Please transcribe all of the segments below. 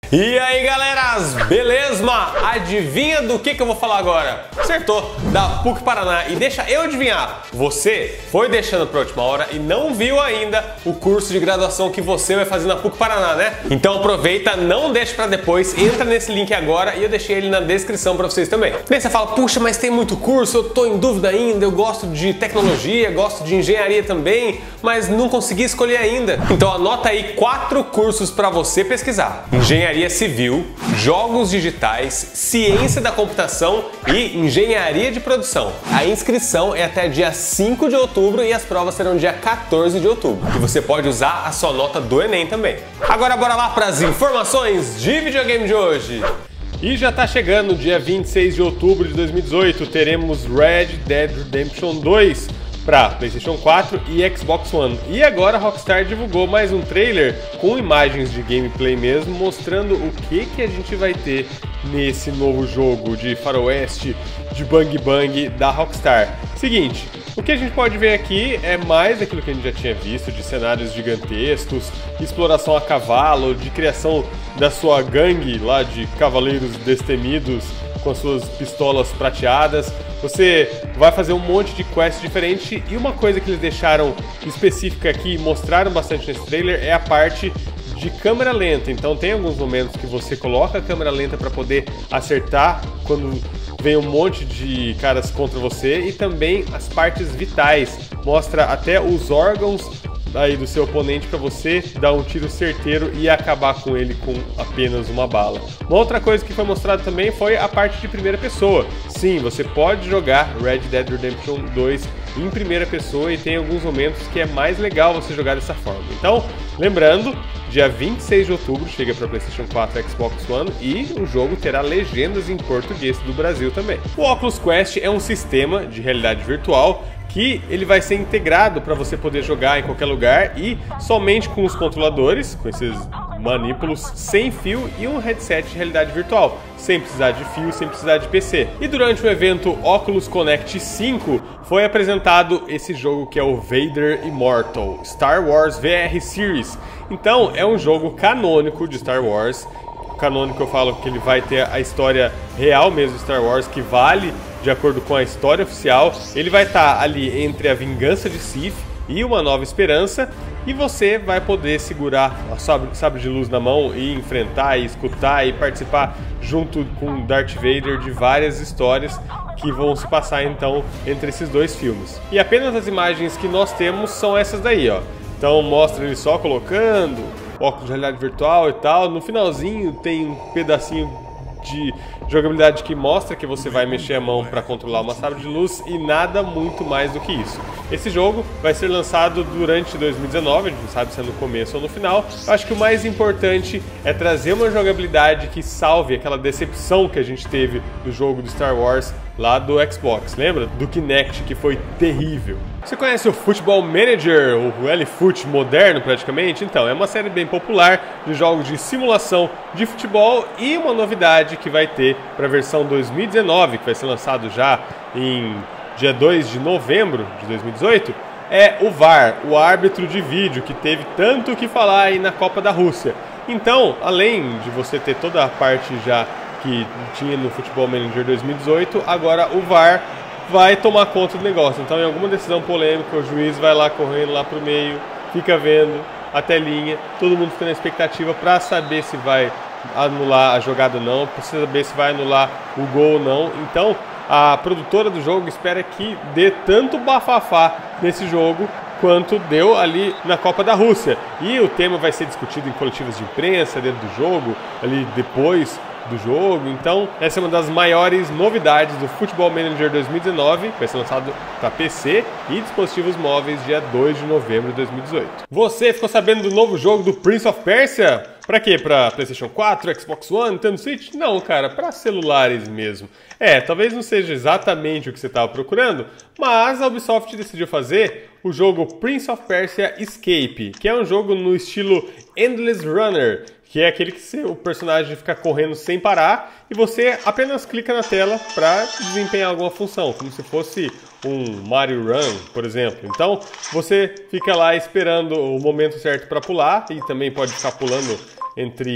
E aí galeras, beleza? Adivinha do que eu vou falar agora? Acertou, da PUC Paraná. E deixa eu adivinhar, você foi deixando pra última hora e não viu ainda o curso de graduação que você vai fazer na PUC Paraná, né? Então aproveita, não deixa pra depois, entra nesse link agora e eu deixei ele na descrição pra vocês também. Daí você fala, puxa, mas tem muito curso, eu tô em dúvida ainda, eu gosto de tecnologia, gosto de engenharia também, mas não consegui escolher ainda. Então anota aí 4 cursos pra você pesquisar. Engenharia Civil, Jogos Digitais, Ciência da Computação e Engenharia de Produção. A inscrição é até dia 5 de outubro e as provas serão dia 14 de outubro. E você pode usar a sua nota do Enem também. Agora bora lá para as informações de videogame de hoje. E já tá chegando, dia 26 de outubro de 2018, teremos Red Dead Redemption 2 para PlayStation 4 e Xbox One. E agora a Rockstar divulgou mais um trailer com imagens de gameplay mesmo, mostrando o que a gente vai ter nesse novo jogo de faroeste, de bang bang da Rockstar. Seguinte, o que a gente pode ver aqui é mais daquilo que a gente já tinha visto, de cenários gigantescos, exploração a cavalo, de criação da sua gangue lá de cavaleiros destemidos com as suas pistolas prateadas. Você vai fazer um monte de quests diferente e uma coisa que eles deixaram específica aqui e mostraram bastante nesse trailer é a parte de câmera lenta. Então tem alguns momentos que você coloca a câmera lenta para poder acertar quando vem um monte de caras contra você, e também as partes vitais. Mostra até os órgãos aí do seu oponente para você dar um tiro certeiro e acabar com ele com apenas uma bala. Uma outra coisa que foi mostrada também foi a parte de primeira pessoa. Sim, você pode jogar Red Dead Redemption 2 em primeira pessoa e tem alguns momentos que é mais legal você jogar dessa forma. Então, lembrando, dia 26 de outubro chega para PlayStation 4 e Xbox One e o jogo terá legendas em português do Brasil também. O Oculus Quest é um sistema de realidade virtual que ele vai ser integrado para você poder jogar em qualquer lugar e somente com os controladores, com esses manípulos sem fio e um headset de realidade virtual, sem precisar de fio, sem precisar de PC. E durante o evento Oculus Connect 5 foi apresentado esse jogo que é o Vader Immortal Star Wars VR Series. Então é um jogo canônico de Star Wars. Canônico eu falo que ele vai ter a história real mesmo de Star Wars, que vale de acordo com a história oficial. Ele vai estar ali entre a vingança de Sith e Uma Nova Esperança, e você vai poder segurar a sabre de luz na mão e enfrentar, e escutar e participar junto com Darth Vader de várias histórias que vão se passar então entre esses dois filmes. E apenas as imagens que nós temos são essas daí, ó. Então mostra ele só colocando óculos de realidade virtual e tal. No finalzinho tem um pedacinho de jogabilidade que mostra que você vai mexer a mão para controlar uma sabre de luz e nada muito mais do que isso. Esse jogo vai ser lançado durante 2019, a gente não sabe se é no começo ou no final. Eu acho que o mais importante é trazer uma jogabilidade que salve aquela decepção que a gente teve do jogo do Star Wars lá do Xbox. Lembra? Do Kinect, que foi terrível. Você conhece o Football Manager, o L-Foot moderno praticamente? Então, é uma série bem popular de jogos de simulação de futebol, e uma novidade que vai ter para a versão 2019, que vai ser lançado já em dia 2 de novembro de 2018, é o VAR, o árbitro de vídeo, que teve tanto o que falar aí na Copa da Rússia. Então, além de você ter toda a parte já que tinha no Football Manager 2018, agora o VAR vai tomar conta do negócio. Então, em alguma decisão polêmica, o juiz vai lá correndo lá pro meio, fica vendo a telinha, todo mundo fica na expectativa para saber se vai anular a jogada ou não, para saber se vai anular o gol ou não. Então, a produtora do jogo espera que dê tanto bafafá nesse jogo quanto deu ali na Copa da Rússia. E o tema vai ser discutido em coletivas de imprensa, dentro do jogo, ali depois do jogo. Então, essa é uma das maiores novidades do Football Manager 2019, que vai ser lançado para PC e dispositivos móveis dia 2 de novembro de 2018. Você ficou sabendo do novo jogo do Prince of Persia? Pra quê? Pra PlayStation 4, Xbox One, Nintendo Switch? Não, cara, pra celulares mesmo. Talvez não seja exatamente o que você estava procurando, mas a Ubisoft decidiu fazer o jogo Prince of Persia Escape, que é um jogo no estilo Endless Runner, que é aquele que o personagem fica correndo sem parar e você apenas clica na tela para desempenhar alguma função, como se fosse um Mario Run, por exemplo. Então você fica lá esperando o momento certo para pular, e também pode ficar pulando entre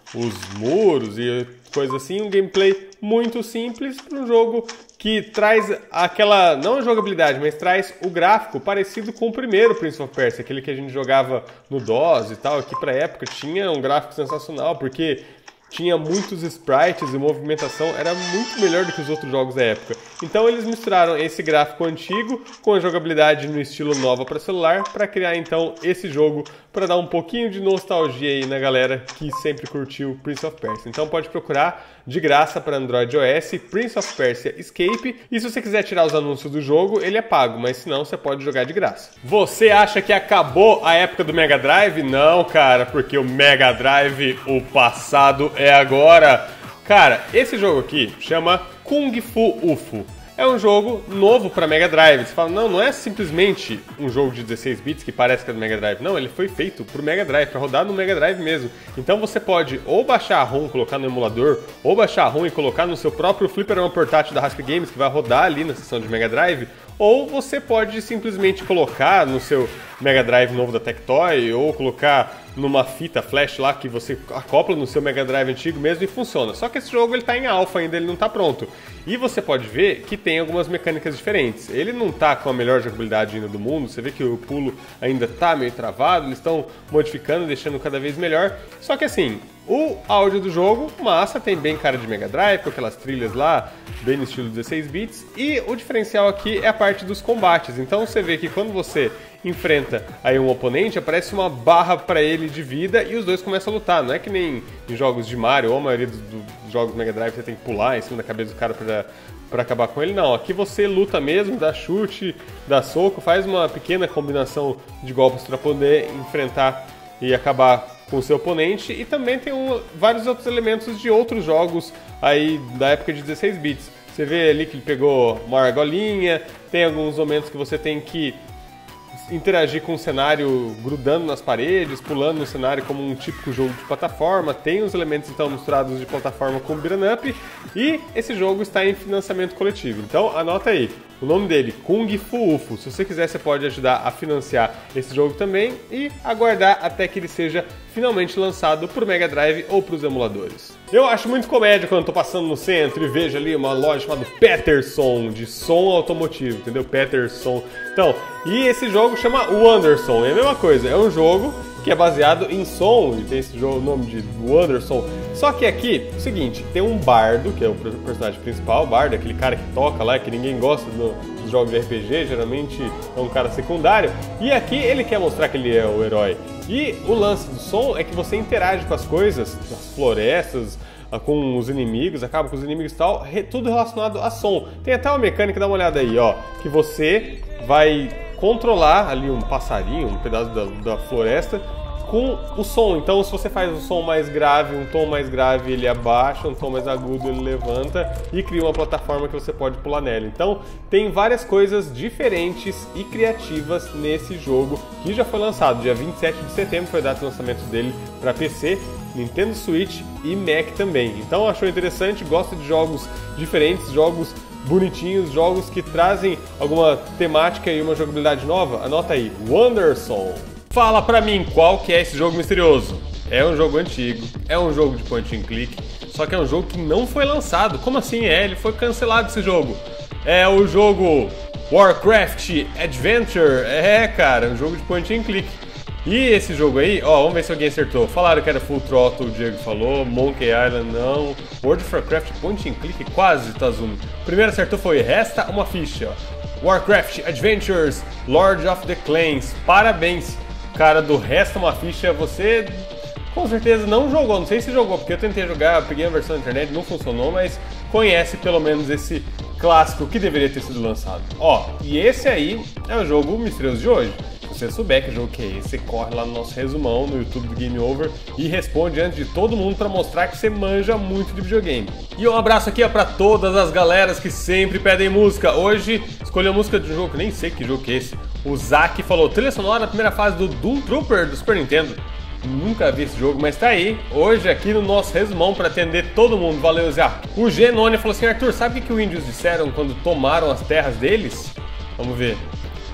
os muros e coisa assim, um gameplay muito simples para um jogo que traz aquela, não a jogabilidade, mas traz o gráfico parecido com o primeiro Prince of Persia, aquele que a gente jogava no DOS e tal, que pra época tinha um gráfico sensacional, porque tinha muitos sprites e movimentação, era muito melhor do que os outros jogos da época. Então eles misturaram esse gráfico antigo com a jogabilidade no estilo nova para celular, para criar então esse jogo, para dar um pouquinho de nostalgia aí na galera que sempre curtiu Prince of Persia. Então pode procurar de graça para Android OS, Prince of Persia Escape, e se você quiser tirar os anúncios do jogo, ele é pago, mas se não, você pode jogar de graça. Você acha que acabou a época do Mega Drive? Não, cara, porque o Mega Drive, o passado é agora. Cara, esse jogo aqui chama Kung Fu UFO. É um jogo novo para Mega Drive. Você fala, não é simplesmente um jogo de 16 bits que parece que é do Mega Drive. Não, ele foi feito pro Mega Drive, para rodar no Mega Drive mesmo. Então você pode ou baixar a ROM, colocar no emulador, ou baixar a ROM e colocar no seu próprio fliperama portátil da Rasp Games, que vai rodar ali na seção de Mega Drive, ou você pode simplesmente colocar no seu Mega Drive novo da Tectoy, ou colocar numa fita flash lá que você acopla no seu Mega Drive antigo mesmo e funciona. Só que esse jogo ele tá em alpha ainda, ele não tá pronto. E você pode ver que tem algumas mecânicas diferentes. Ele não tá com a melhor jogabilidade ainda do mundo, você vê que o pulo ainda tá meio travado, eles estão modificando, deixando cada vez melhor. Só que assim, o áudio do jogo, massa, tem bem cara de Mega Drive, com aquelas trilhas lá, bem no estilo 16 bits. E o diferencial aqui é a parte dos combates. Então você vê que quando você enfrenta aí um oponente, aparece uma barra para ele de vida e os dois começam a lutar. Não é que nem em jogos de Mario ou a maioria dos jogos Mega Drive você tem que pular em cima da cabeça do cara para acabar com ele. Não, aqui você luta mesmo, dá chute, dá soco, faz uma pequena combinação de golpes para poder enfrentar e acabar com o seu oponente. E também tem vários outros elementos de outros jogos aí da época de 16 bits. Você vê ali que ele pegou uma argolinha, tem alguns momentos que você tem que interagir com o cenário grudando nas paredes, pulando no cenário como um típico jogo de plataforma. Tem os elementos então misturados de plataforma com beat'em up, e esse jogo está em financiamento coletivo. Então anota aí, o nome dele, Kung Fu UFO. Se você quiser, você pode ajudar a financiar esse jogo também e aguardar até que ele seja finalmente lançado para o Mega Drive ou para os emuladores. Eu acho muito comédia quando eu tô passando no centro e vejo ali uma loja chamada Peterson, de som automotivo, entendeu? Peterson. Então, e esse jogo chama Wonderson, é a mesma coisa, é um jogo que é baseado em som, e tem esse jogo, o nome de Wonderson. Só que aqui, é o seguinte, tem um bardo, que é o personagem principal, o bardo, aquele cara que toca lá, que ninguém gosta dos jogos de RPG, geralmente é um cara secundário, e aqui ele quer mostrar que ele é o herói. E o lance do som é que você interage com as coisas, as florestas, com os inimigos, acaba com os inimigos e tal, tudo relacionado a som. Tem até uma mecânica, dá uma olhada aí, ó, que você vai controlar ali um passarinho, um pedaço da floresta, com o som. Então, se você faz o som mais grave, um tom mais grave, ele abaixa, um tom mais agudo, ele levanta e cria uma plataforma que você pode pular nela. Então, tem várias coisas diferentes e criativas nesse jogo, que já foi lançado. Dia 27 de setembro foi a data de lançamento dele para PC, Nintendo Switch e Mac também. Então, achou interessante, gosta de jogos diferentes, jogos bonitinhos, jogos que trazem alguma temática e uma jogabilidade nova? Anota aí, Wonderson. Fala pra mim, qual que é esse jogo misterioso? É um jogo antigo, é um jogo de point and click, só que é um jogo que não foi lançado. Como assim? Ele foi cancelado esse jogo. É o jogo Warcraft Adventure. Cara, é um jogo de point and click. E esse jogo aí, ó, vamos ver se alguém acertou. Falaram que era Full Throttle, o Diego falou. Monkey Island, não. World of Warcraft, point and click, quase, Tazumi. O primeiro acertou foi Resta uma Ficha. Warcraft Adventures, Lord of the Clans. Parabéns, cara do Resta uma Ficha. Você com certeza não jogou, não sei se jogou, porque eu tentei jogar, peguei a versão da internet, não funcionou, mas conhece pelo menos esse clássico que deveria ter sido lançado. Ó, e esse aí é o jogo misterioso de hoje. Se você souber que jogo que é esse, você corre lá no nosso resumão no YouTube do Game Over e responde antes de todo mundo para mostrar que você manja muito de videogame. E um abraço aqui para todas as galeras que sempre pedem música. Hoje escolhi a música de um jogo que nem sei que jogo que é esse. O Zack falou trilha sonora na primeira fase do Doom Trooper do Super Nintendo. Nunca vi esse jogo, mas tá aí, hoje aqui no nosso resumão para atender todo mundo. Valeu, Zé. O Genone falou assim, Arthur, sabe o que os índios disseram quando tomaram as terras deles? Vamos ver.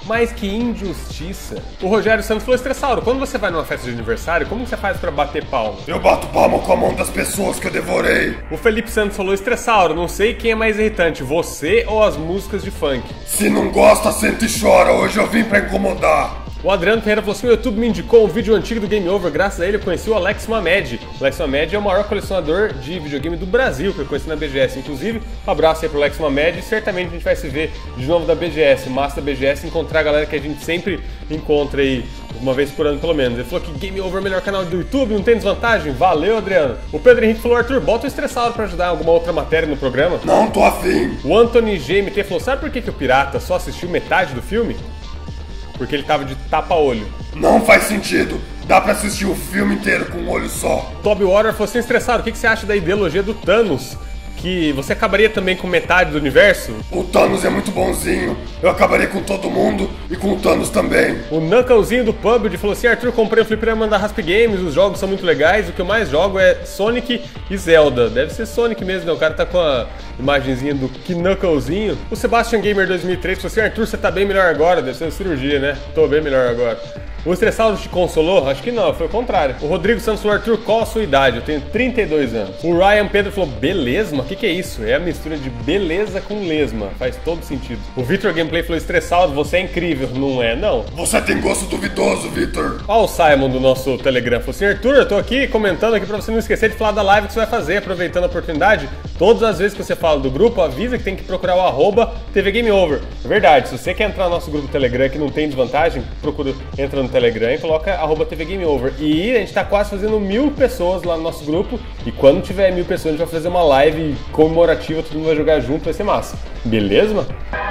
Mas que injustiça. O Rogério Santos falou, Estressauro, quando você vai numa festa de aniversário, como você faz pra bater palma? Eu bato palma com a mão das pessoas que eu devorei. O Felipe Santos falou, Estressauro, não sei quem é mais irritante, você ou as músicas de funk? Se não gosta, senta e chora, hoje eu vim pra incomodar. O Adriano Ferreira falou assim, o YouTube me indicou um vídeo antigo do Game Over, graças a ele eu conheci o Alex Mamed. O Alex Mamed é o maior colecionador de videogame do Brasil, que eu conheci na BGS. Inclusive, um abraço aí pro Alex Mamed e certamente a gente vai se ver de novo da BGS, massa da BGS, encontrar a galera que a gente sempre encontra aí, uma vez por ano pelo menos. Ele falou que Game Over é o melhor canal do YouTube, não tem desvantagem? Valeu, Adriano. O Pedro Henrique falou, Arthur, bota o Estressado pra ajudar em alguma outra matéria no programa. Não tô afim. O Anthony GMT falou, sabe por que o Pirata só assistiu metade do filme? Porque ele tava de tapa-olho. Não faz sentido. Dá pra assistir o filme inteiro com um olho só. Toby Warrior falou assim, Estressado, o que você acha da ideologia do Thanos? Que você acabaria também com metade do universo? O Thanos é muito bonzinho. Eu acabarei com todo mundo e com o Thanos também. O Knucklezinho do PUBG falou assim, Arthur, comprei o fliperama da Rasp Games, os jogos são muito legais, o que eu mais jogo é Sonic e Zelda. Deve ser Sonic mesmo, né? O cara tá com a imagenzinha do Knucklezinho. O Sebastian Gamer 2003 falou assim, Arthur, você tá bem melhor agora, deve ser cirurgia, né? Tô bem melhor agora. O Estressado te consolou? Acho que não, foi o contrário. O Rodrigo Santos falou, Arthur, qual a sua idade? Eu tenho 32 anos. O Ryan Pedro falou, belesma? O que é isso? É a mistura de beleza com lesma. Faz todo sentido. O Victor Gameplay falou, Estressado, você é incrível. Não é, não? Você tem gosto duvidoso, Victor. Ó o Simon do nosso Telegram. Falou assim, Arthur, eu tô aqui comentando aqui pra você não esquecer de falar da live que você vai fazer, aproveitando a oportunidade. Todas as vezes que você fala do grupo, avisa que tem que procurar o @TV Game Over. É verdade, se você quer entrar no nosso grupo Telegram que não tem desvantagem, entra no Telegram e coloca @TV Game Over. E a gente tá quase fazendo 1000 pessoas lá no nosso grupo. E quando tiver 1000 pessoas, a gente vai fazer uma live comemorativa, todo mundo vai jogar junto, vai ser massa. Beleza?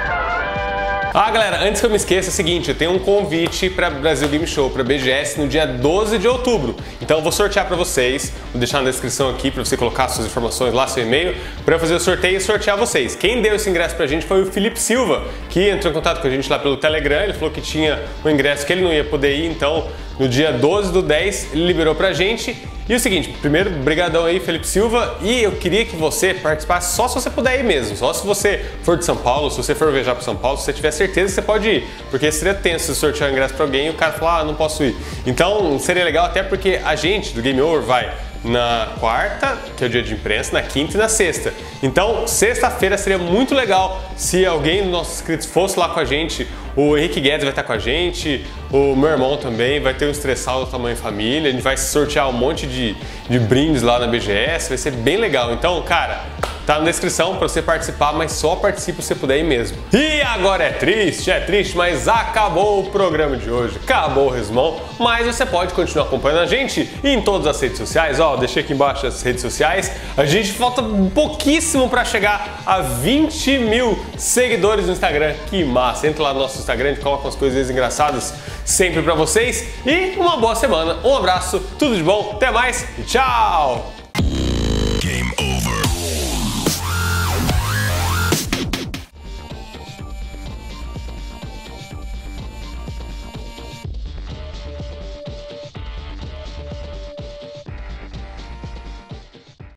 Ah, galera, antes que eu me esqueça, é o seguinte, eu tenho um convite para Brasil Game Show, para BGS, no dia 12 de outubro. Então eu vou sortear para vocês, vou deixar na descrição aqui para você colocar suas informações lá, seu e-mail, para eu fazer o sorteio e sortear vocês. Quem deu esse ingresso pra gente foi o Felipe Silva, que entrou em contato com a gente lá pelo Telegram, ele falou que tinha um ingresso que ele não ia poder ir, então no dia 12 do 10 ele liberou pra gente. E o seguinte, primeiro, brigadão aí, Felipe Silva, e eu queria que você participasse só se você puder ir mesmo, só se você for de São Paulo, se você for viajar para São Paulo, se você tiver certeza que você pode ir, porque seria tenso se sortear o ingresso para alguém e o cara falar, não posso ir. Então, seria legal até porque a gente do Game Over vai na quarta, que é o dia de imprensa, na quinta e na sexta. Então, sexta-feira seria muito legal se alguém dos nossos inscritos fosse lá com a gente. O Henrique Guedes vai estar com a gente, o meu irmão também, vai ter um Estressado do tamanho família, a gente vai sortear um monte de brindes lá na BGS, vai ser bem legal. Então, cara, tá na descrição para você participar, mas só participe se você puder ir mesmo. E agora é triste, mas acabou o programa de hoje, acabou o resumão, mas você pode continuar acompanhando a gente em todas as redes sociais, ó, deixei aqui embaixo as redes sociais. A gente falta pouquíssimo para chegar a 20 mil seguidores no Instagram, que massa, entra lá no nosso Instagram, a gente coloca umas coisinhas engraçadas sempre para vocês e uma boa semana, um abraço, tudo de bom, até mais e tchau!